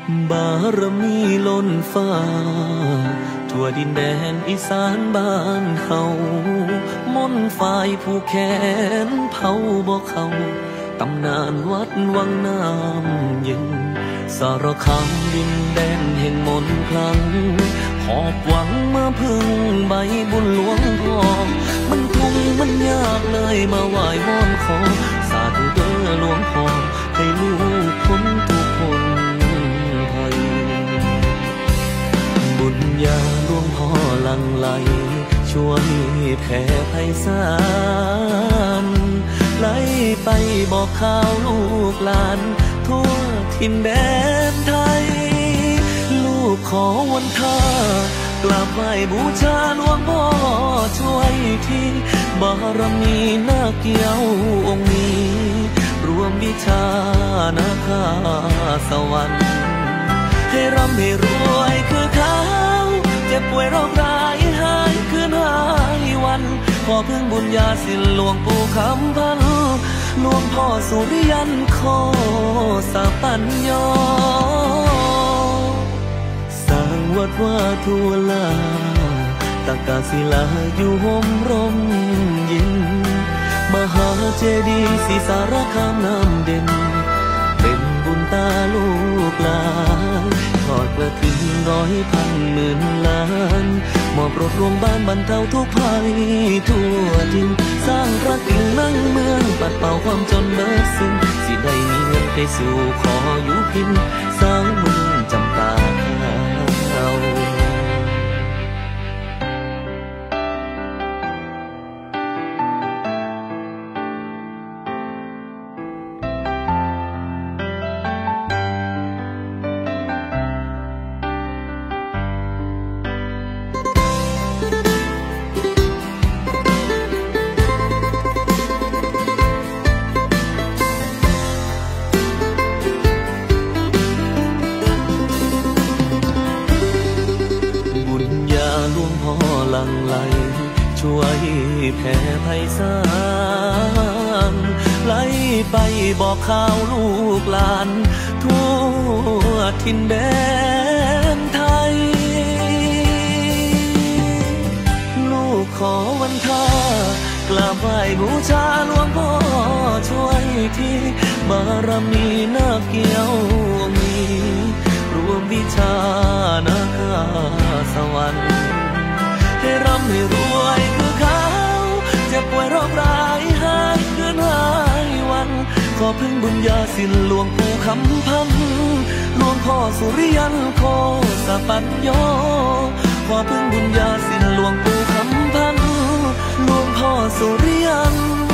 บารมีล้นฟ้าทั่วดินแดนอีสานบ้านเฮามนต์ฝ่ายผู้แขนเผาบ่เขาตำนานวัดวังน้ำเย็นสารคามดินแดนแห่งมนต์คลังหอบหวังมาพึ่งใบบุญหลวงพ่อมันทุกข์มันยากเลยมาไหว้วอนขอสาธุเด้อหลวงพ่อให้ลูกพ้นทุกคนภัยบุญญาหลวงพ่อหลั่งไหลช่วยแผ่ไพศาลไหลไปบอกข่าวลูกหลานทั่วถิ่นแดนไทยลูกขอวันท่ากราบไหว้บูชาหลวงพ่อช่วยที่บารมีนาเกี่ยวองค์นี้รวมวิชานาคาสวรรค์ให้ร่ำให้รวยคือเขาเจ็บป่วยโรคร้ายหายคืนหายวันขอพึ่งบุญญาสินหลวงปู่คำพันหลวงพ่อสุริยันโคสาปัญโยสร้างวัดว่าทั่วลาตักกาศิลาอยู่ห่มร่มเย็นมหาเจดีย์ศรีสารคามน้ำเด่นเป็นบุญตาลูกหลานทอดกระถิ่น100,000 10,000 ล้านมอบรถโรงพยาบาลบรรเทาทุกภัยทั่วถิ่นสร้างพระกิ่งนั่งเมืองปัดเป่าความจนเบิดสิ้นสิได้มีเงินไปสู่ขออยู่พินสร้างเมืองจำปาขาวช่วยแผ่ไพศาลไหลไปบอกข่าวลูกหลานทั่วถิ่นแดนไทยลูกขอวันท่ากราบไหว้บูชาหลวงพ่อช่วยที่บารมีนาเกี่ยวมีรวมวิชานาคาสวรรค์ให้ร่ำให้รวยคือเขาเจ็บป่วยโรคร้ายหายคืนหายวันขอพึ่งบุญญาสินหลวงปู่คำพันหลวงพ่อสุริยันโคสาปัญโยขอพึ่งบุญญาสินหลวงปู่คำพันหลวงพ่อสุริยัน